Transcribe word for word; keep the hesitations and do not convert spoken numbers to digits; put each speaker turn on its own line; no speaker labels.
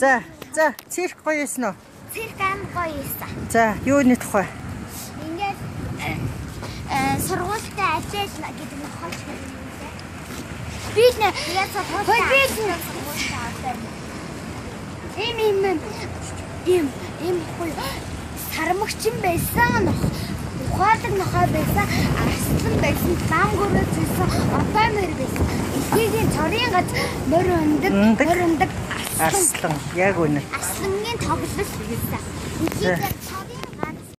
За, за, цирк гоё эсэн үү?
Цирк амар гоё эсэн.
За, юуны тухай?
Ингээд э сургуультай ажил гэдэг нь хооч гэдэг юм лээ. Би нэ яа сургуультай ажил сургуультай. Им им им им гоё сармагчин байсан нөх. Ухаалаг нохой байсан, арслан байсан, зам гөрөөс байсан, одоо мөр байсан. Ихийгийн цорын газ мөр өндөг, мөр өндөг
арслан. Яг үнэ.
Арслангийн тоглол байсан. Ихийгээр